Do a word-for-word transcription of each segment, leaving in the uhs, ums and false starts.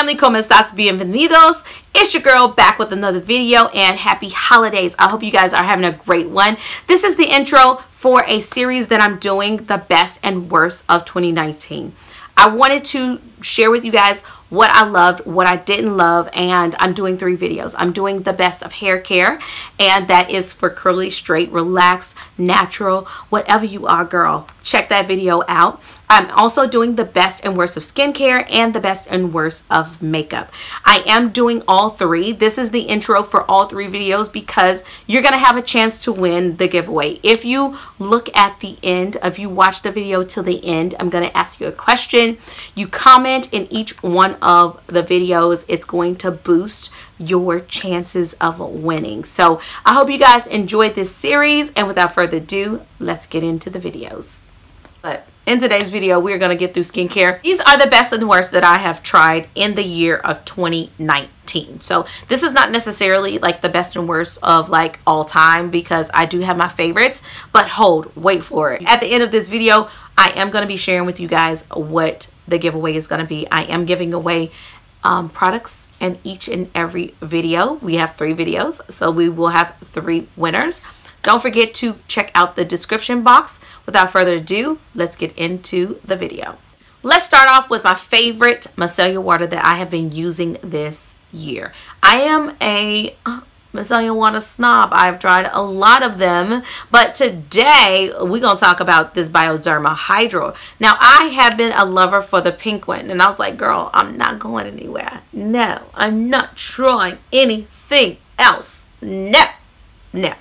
family, ¿cómo estás? Bienvenidos. It's your girl back with another video, and happy holidays. I hope you guys are having a great one. This is the intro for a series that I'm doing, the best and worst of twenty nineteen. I wanted to share with you guys what I loved, what I didn't love, and I'm doing three videos. I'm doing the best of hair care, and that is for curly, straight, relaxed, natural, whatever you are, girl. Check that video out. I'm also doing the best and worst of skincare and the best and worst of makeup. I am doing all three. This is the intro for all three videos because you're going to have a chance to win the giveaway. If you look at the end, if you watch the video till the end, I'm going to ask you a question. You comment in each one of the videos. It's going to boost your chances of winning. So I hope you guys enjoyed this series, and without further ado, let's get into the videos. But in today's video, we're going to get through skincare. These are the best and worst that I have tried in the year of twenty nineteen. So this is not necessarily like the best and worst of like all time, because I do have my favorites, but hold, wait for it. At the end of this video, I am going to be sharing with you guys what the giveaway is going to be. I am giving away um, products in each and every video. We have three videos, so we will have three winners. Don't forget to check out the description box. Without further ado, let's get into the video. Let's start off with my favorite micellar water that I have been using this year. I am a uh, micellar water snob. I've tried a lot of them, but today we're going to talk about this Bioderma Hydro. Now, I have been a lover for the pink one, and I was like, girl, I'm not going anywhere. No, I'm not trying anything else. No, no.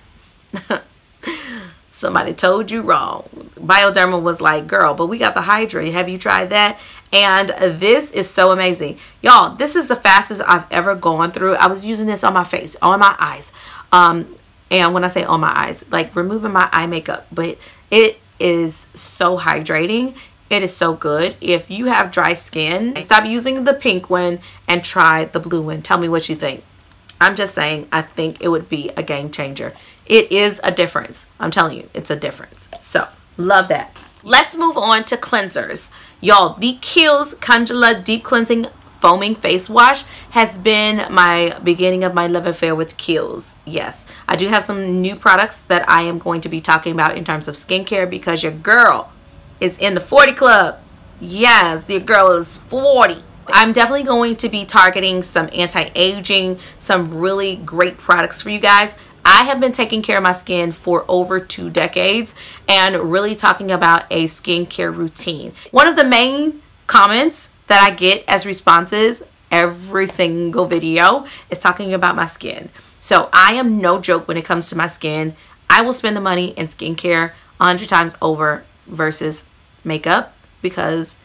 Somebody told you wrong. Bioderma was like, girl, but we got the Hydra. Have you tried that? And this is so amazing. Y'all, this is the fastest I've ever gone through. I was using this on my face, on my eyes. Um, and when I say on my eyes, like removing my eye makeup. But it is so hydrating. It is so good. If you have dry skin, stop using the pink one and try the blue one. Tell me what you think. I'm just saying, I think it would be a game changer. It is a difference. I'm telling you, it's a difference. So, love that. Let's move on to cleansers. Y'all, the Kiehl's Calendula Deep Cleansing Foaming Face Wash has been my beginning of my love affair with Kiehl's. Yes, I do have some new products that I am going to be talking about in terms of skincare, because your girl is in the forty club. Yes, your girl is forty. I'm definitely going to be targeting some anti-aging, some really great products for you guys. I have been taking care of my skin for over two decades and really talking about a skincare routine. One of the main comments that I get as responses every single video is talking about my skin. So I am no joke when it comes to my skin. I will spend the money in skincare a hundred times over versus makeup, because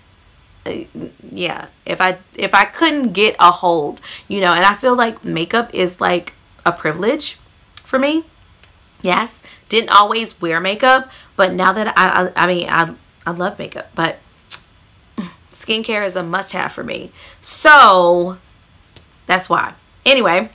yeah, if I if I couldn't get a hold, you know, and I feel like makeup is like a privilege for me. Yes, didn't always wear makeup, but now that I, I, I mean, I, I love makeup, but skincare is a must-have for me. So that's why. Anyway,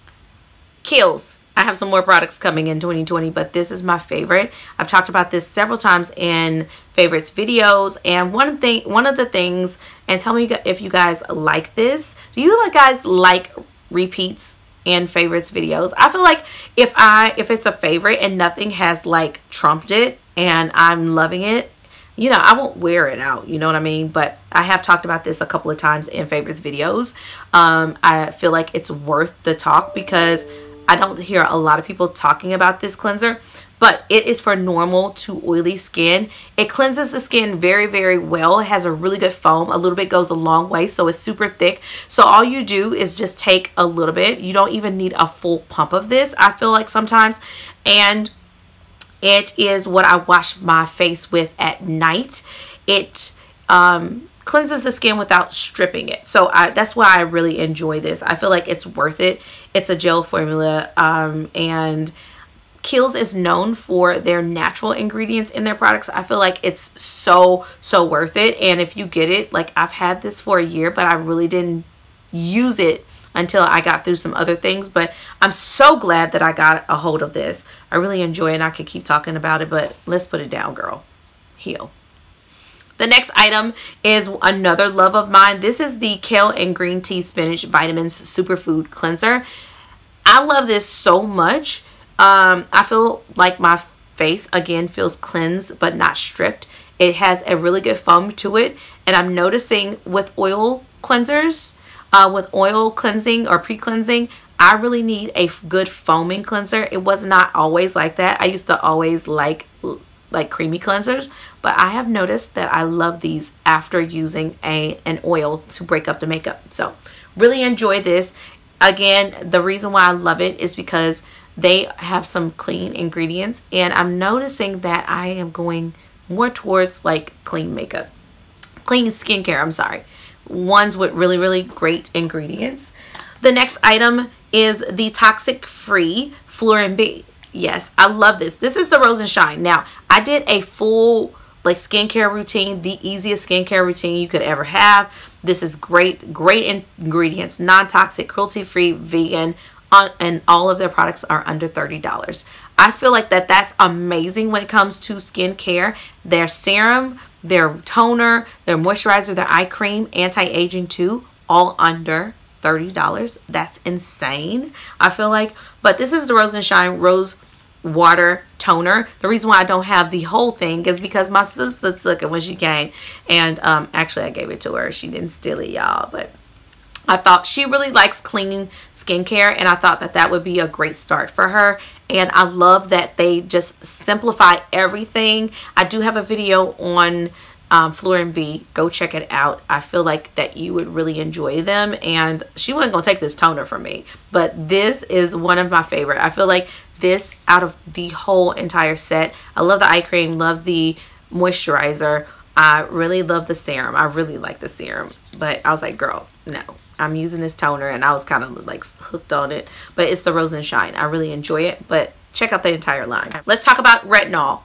Kiehl's. I have some more products coming in twenty twenty, but this is my favorite. I've talked about this several times in favorites videos, and one thing, one of the things, and tell me if you guys like this. Do you guys like repeats and favorites videos? I feel like if I if it's a favorite and nothing has like trumped it and I'm loving it, you know, I won't wear it out, you know what I mean? But I have talked about this a couple of times in favorites videos. um I feel like it's worth the talk because I don't hear a lot of people talking about this cleanser, but it is for normal to oily skin. It cleanses the skin very, very well. It has a really good foam. A little bit goes a long way, so it's super thick. So all you do is just take a little bit. You don't even need a full pump of this, I feel like sometimes. And it is what I wash my face with at night. It um, cleanses the skin without stripping it. So I, that's why I really enjoy this. I feel like it's worth it. It's a gel formula, um, and Kiehl's is known for their natural ingredients in their products. I feel like it's so, so worth it. And if you get it, like I've had this for a year, but I really didn't use it until I got through some other things. But I'm so glad that I got a hold of this. I really enjoy it, and I could keep talking about it, but let's put it down, girl. Heal. The next item is another love of mine. This is the Kale and Green Tea Spinach Vitamins Superfood Cleanser. I love this so much. Um, I feel like my face, again, feels cleansed but not stripped. It has a really good foam to it. And I'm noticing with oil cleansers, uh, with oil cleansing or pre-cleansing, I really need a good foaming cleanser. It was not always like that. I used to always like like creamy cleansers, but I have noticed that I love these after using a an oil to break up the makeup. So really enjoy this. Again, the reason why I love it is because they have some clean ingredients, and I'm noticing that I am going more towards like clean makeup, clean skincare, I'm sorry, ones with really really great ingredients. The next item is the toxic free Fluorine B. Yes, I love this. This is the Rose and Shine. Now, I did a full like skincare routine, the easiest skincare routine you could ever have. This is great, great ingredients, non-toxic, cruelty-free, vegan, on, and all of their products are under thirty dollars. I feel like that that's amazing when it comes to skincare. Their serum, their toner, their moisturizer, their eye cream, anti-aging too, all under thirty dollars. That's insane, I feel like. But this is the Rose and Shine Rose Water Toner. The reason why I don't have the whole thing is because my sister took it when she came, and um, actually I gave it to her. She didn't steal it, y'all, but I thought she really likes clean skincare, and I thought that that would be a great start for her. And I love that they just simplify everything. I do have a video on um, Fluorine B. Go check it out. I feel like that you would really enjoy them. And she wasn't going to take this toner from me, but this is one of my favorite. I feel like this out of the whole entire set. I love the eye cream, love the moisturizer. I really love the serum. I really like the serum, but I was like, girl, no. I'm using this toner, and I was kind of like hooked on it. But it's the Rose and Shine. I really enjoy it, but check out the entire line. Let's talk about retinol.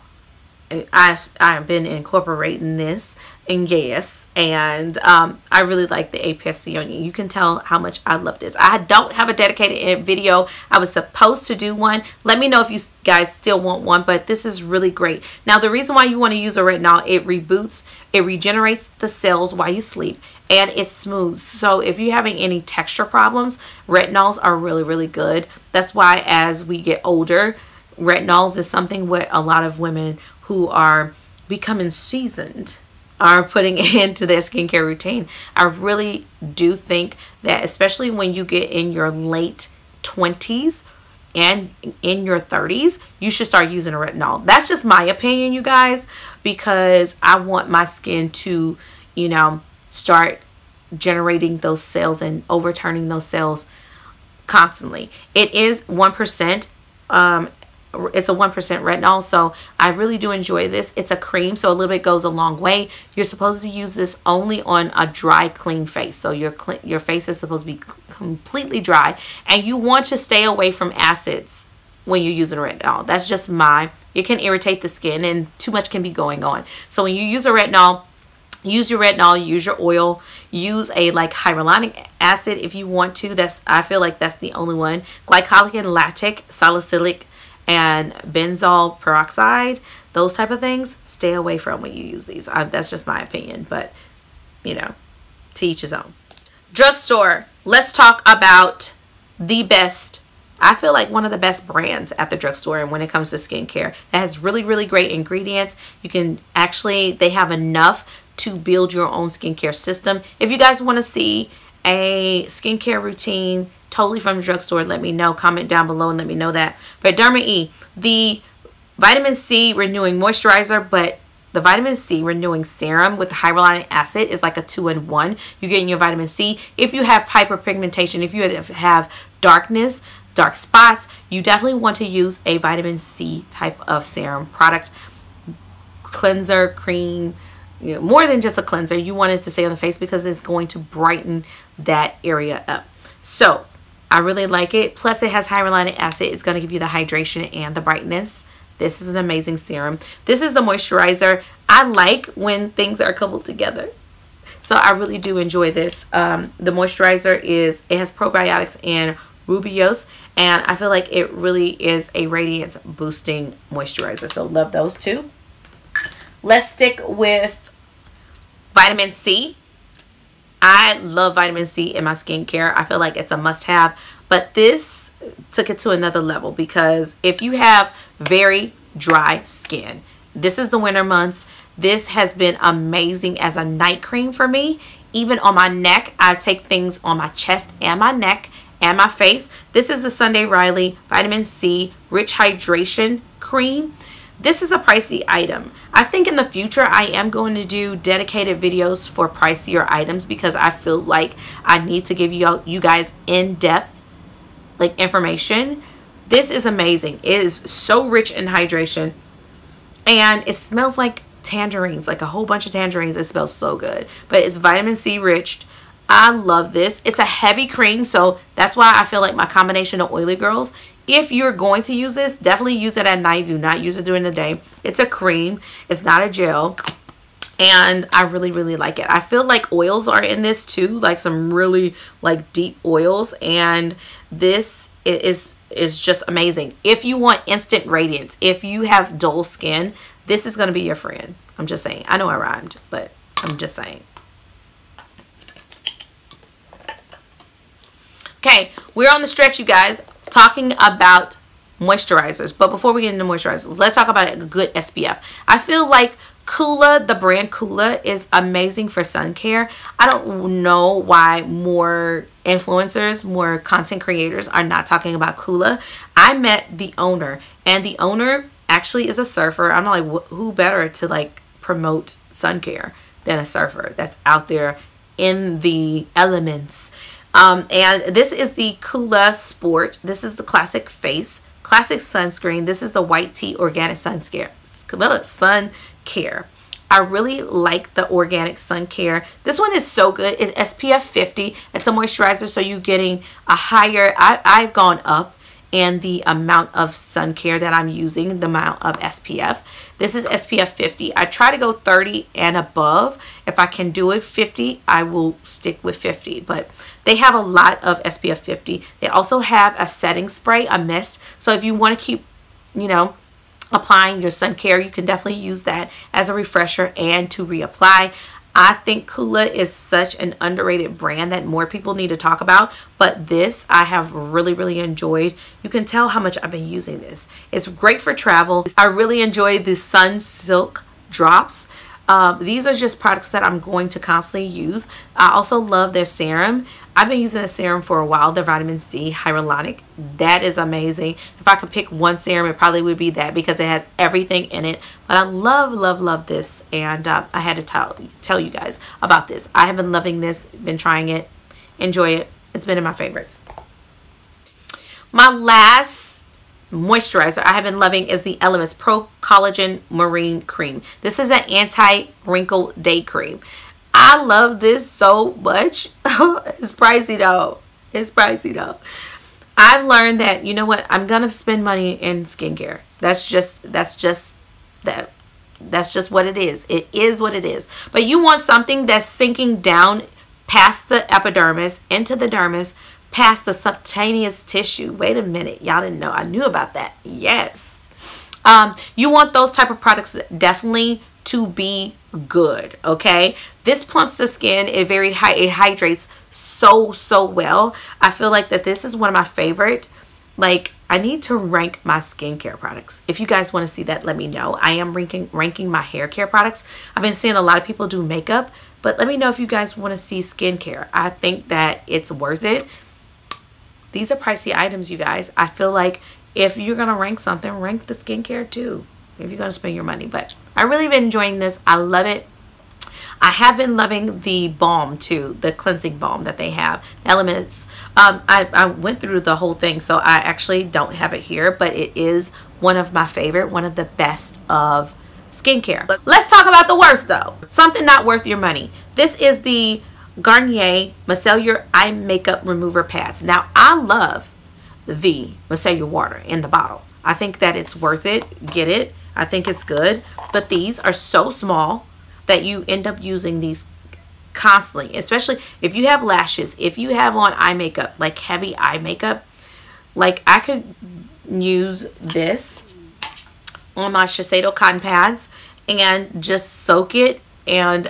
I, I've been incorporating this, and yes, and um, I really like the Apessione. You can tell how much I love this. I don't have a dedicated video. I was supposed to do one. Let me know if you guys still want one, but this is really great. Now, the reason why you want to use a retinol, it reboots, it regenerates the cells while you sleep, and it's smooth. So if you're having any texture problems, retinols are really, really good. That's why as we get older, retinols is something what a lot of women who are becoming seasoned are putting into their skincare routine. I really do think that especially when you get in your late twenties and in your thirties, you should start using a retinol. That's just my opinion, you guys, because I want my skin to, you know, start generating those cells and overturning those cells constantly. It is one percent. Um, it's a one percent retinol, so I really do enjoy this. It's a cream, so a little bit goes a long way. You're supposed to use this only on a dry, clean face. So your your face is supposed to be completely dry, and you want to stay away from acids when you're using retinol. That's just my, it can irritate the skin, and too much can be going on. So when you use a retinol, use your retinol, use your oil, use a like hyaluronic acid if you want to. That's, I feel like that's the only one. Glycolic, lactic, salicylic, and benzoyl peroxide, those type of things, stay away from when you use these. I, that's just my opinion, but you know, to each his own. Drugstore. Let's talk about the best, I feel like one of the best brands at the drugstore, and when it comes to skincare, it has really, really great ingredients. You can actually, they have enough to build your own skincare system. If you guys want to see a skincare routine totally from the drugstore, let me know. Comment down below and let me know that. But Derma E, the vitamin C renewing moisturizer, but the vitamin C renewing serum with the hyaluronic acid is like a two in one. You get in your vitamin C. If you have hyperpigmentation, if you have darkness, dark spots, you definitely want to use a vitamin C type of serum product, cleanser, cream, you know, more than just a cleanser. You want it to stay on the face because it's going to brighten that area up. So I really like it. Plus it has hyaluronic acid. It's going to give you the hydration and the brightness. This is an amazing serum. This is the moisturizer. I like when things are coupled together. So I really do enjoy this. Um, the moisturizer is, it has probiotics and rubose, and I feel like it really is a radiance boosting moisturizer. So love those two. Let's stick with Vitamin C. I love vitamin C in my skincare. I feel like it's a must-have. But this took it to another level, because if you have very dry skin, this is the winter months. This has been amazing as a night cream for me. Even on my neck, I take things on my chest and my neck and my face. This is the Sunday Riley Vitamin C Rich Hydration Cream. This is a pricey item. I think in the future I am going to do dedicated videos for pricier items, because I feel like I need to give you you guys in-depth like information. This is amazing. It is so rich in hydration, and it smells like tangerines, like a whole bunch of tangerines. It smells so good, but it's vitamin C rich. I love this. It's a heavy cream, so that's why I feel like my combination of oily girls, if you're going to use this, definitely use it at night. Do not use it during the day. It's a cream. It's not a gel. And I really, really like it. I feel like oils are in this too, like some really like deep oils. And this is, is just amazing. If you want instant radiance, if you have dull skin, this is going to be your friend. I'm just saying. I know I rhymed, but I'm just saying. Okay, we're on the stretch, you guys, talking about moisturizers. But before we get into moisturizers, let's talk about a good S P F. I feel like Coola, the brand Coola, is amazing for sun care. I don't know why more influencers, more content creators are not talking about Coola. I met the owner, and the owner actually is a surfer. I'm like, wh who better to like promote sun care than a surfer that's out there in the elements. Um, and this is the Coola Sport. This is the classic face, classic sunscreen. This is the white tea organic sun care. Sun care. I really like the organic sun care. This one is so good. It's S P F fifty. It's a moisturizer, so you're getting a higher. I, I've gone up in the amount of sun care that I'm using, the amount of S P F. This is S P F fifty. I try to go thirty and above. If I can do it fifty, I will stick with fifty. But they have a lot of S P F fifty. They also have a setting spray, a mist. So if you want to keep, you know, applying your sun care, you can definitely use that as a refresher and to reapply. I think Coola is such an underrated brand that more people need to talk about, but this I have really, really enjoyed. You can tell how much I've been using this. It's great for travel. I really enjoy the Sun Silk drops. Um, these are just products that I'm going to constantly use. I also love their serum. I've been using the serum for a while, the vitamin C hyaluronic. That is amazing. If I could pick one serum, it probably would be that, because it has everything in it. But I love, love, love this, and uh, I had to tell tell you guys about this. I have been loving this, been trying it, enjoy it. It's been in my favorites. My last moisturizer I have been loving is the Elemis Pro Collagen Marine Cream. This is an anti-wrinkle day cream. I love this so much. It's pricey though. It's pricey though. I've learned that, you know what, I'm gonna spend money in skincare. That's just that's just that that's just what it is. It is what it is. But you want something that's sinking down past the epidermis, into the dermis, past the subcutaneous tissue. Wait a minute, y'all didn't know I knew about that. Yes. Um, you want those type of products definitely to be good, okay? This plumps the skin. It very high, it hydrates so, so well. I feel like that this is one of my favorite. Like, I need to rank my skincare products. If you guys want to see that, let me know. I am ranking, ranking my hair care products. I've been seeing a lot of people do makeup, but let me know if you guys want to see skincare. I think that it's worth it. These are pricey items, you guys. I feel like if you're going to rank something, rank the skincare too, if you're going to spend your money. But I really been enjoying this. I love it. I have been loving the balm too, the cleansing balm that they have, Elements. Um, I, I went through the whole thing, so I actually don't have it here, but it is one of my favorite, one of the best of skincare. But let's talk about the worst though. Something not worth your money. This is the Garnier Micellar Eye Makeup Remover Pads. Now, I love the micellar water in the bottle. I think that it's worth it. Get it. I think it's good. But these are so small that you end up using these constantly, especially if you have lashes, if you have on eye makeup, like heavy eye makeup. Like, I could use this on my Shiseido cotton pads and just soak it and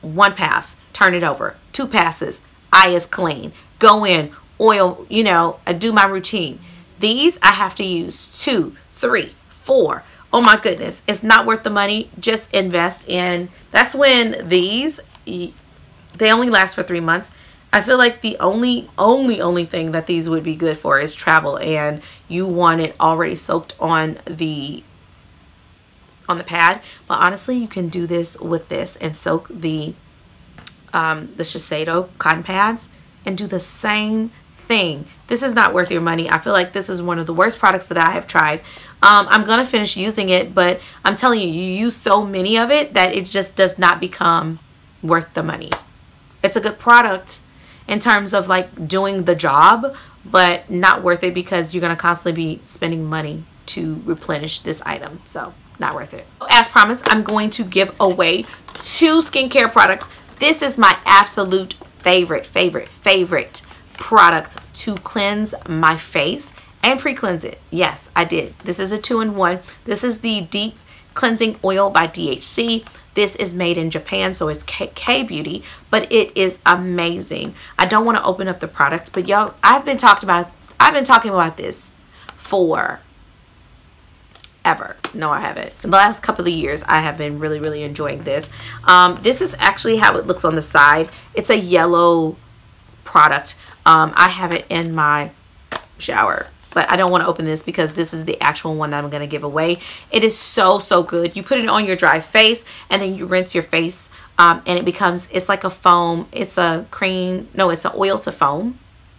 one pass, turn it over. Two passes, eye is clean. Go in, oil, you know, I do my routine. These I have to use two, three, four. Oh my goodness, it's not worth the money. Just invest in, that's when these, they only last for three months. I feel like the only, only, only thing that these would be good for is travel, and you want it already soaked on the on the pad. But honestly, you can do this with this and soak the um, the Shiseido cotton pads and do the same thing. This is not worth your money. I feel like this is one of the worst products that I have tried. Um, I'm gonna finish using it, but I'm telling you, you use so many of it that it just does not become worth the money. It's a good product in terms of like doing the job, but not worth it because you're going to constantly be spending money to replenish this item. So not worth it. As promised, I'm going to give away two skincare products. This is my absolute favorite, favorite, favorite product to cleanse my face and pre-cleanse it. Yes, I did. This is a two-in-one. This is the Deep Cleansing Oil by D H C. This is made in Japan, so it's K-Beauty, but it is amazing. I don't want to open up the product, but y'all, I've been talking about I've been talking about this for ever. No, I haven't. In the last couple of years, I have been really, really enjoying this. Um, this is actually how it looks on the side. It's a yellow product. Um, I have it in my shower, but I don't want to open this because this is the actual one that I'm going to give away. It is so, so good. You put it on your dry face and then you rinse your face um, and it becomes, it's like a foam. It's a cream. No, it's an oil to foam.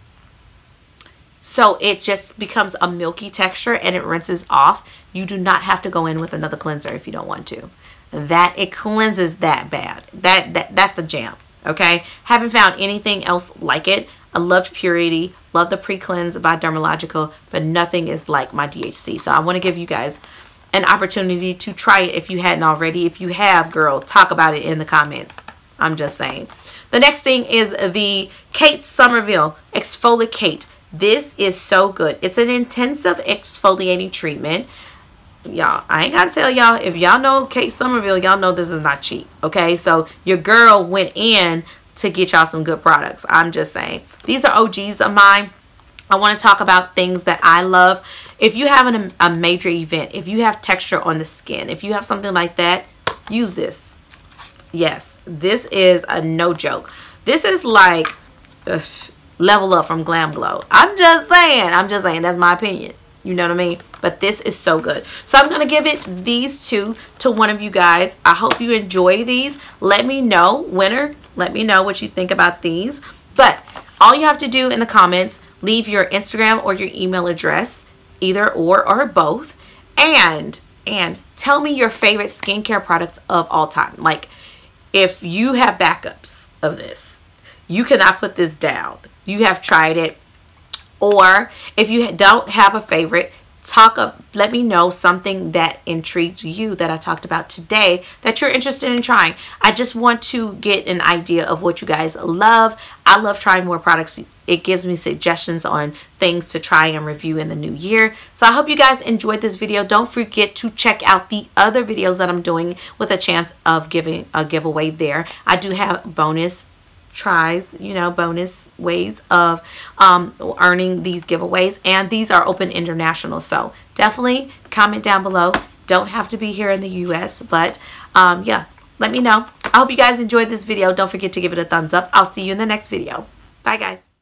So it just becomes a milky texture and it rinses off. You do not have to go in with another cleanser if you don't want to. That, it cleanses that bad. That, that That's the jam. Okay. Haven't found anything else like it. I loved Purity, love the Pre-Cleanse by Dermalogica, but nothing is like my D H C. So I want to give you guys an opportunity to try it if you hadn't already. If you have, girl, talk about it in the comments. I'm just saying. The next thing is the Kate Somerville Exfoliate. This is so good. It's an intensive exfoliating treatment. Y'all, I ain't got to tell y'all. If y'all know Kate Somerville, y'all know this is not cheap. Okay, so your girl went in to get y'all some good products. I'm just saying. These are O Gs of mine. I want to talk about things that I love. If you have an, a major event, if you have texture on the skin, if you have something like that, use this. Yes, this is a no joke. This is like ugh, level up from Glam Glow. I'm just saying. I'm just saying. That's my opinion. You know what I mean? But this is so good. So I'm going to give it these two to one of you guys. I hope you enjoy these. Let me know, winner. Let me know what you think about these. But all you have to do in the comments, leave your Instagram or your email address, either or or both. And, and tell me your favorite skincare product of all time. Like, if you have backups of this, you cannot put this down. You have tried it. Or if you don't have a favorite, talk up, let me know something that intrigued you that I talked about today that you're interested in trying. I just want to get an idea of what you guys love. I love trying more products. It gives me suggestions on things to try and review in the new year. So I hope you guys enjoyed this video. Don't forget to check out the other videos that I'm doing with a chance of giving a giveaway there. I do have bonus tries, you know, bonus ways of um, earning these giveaways, and these are open international. So definitely comment down below. Don't have to be here in the U S, but um, yeah, let me know. I hope you guys enjoyed this video. Don't forget to give it a thumbs up. I'll see you in the next video. Bye, guys.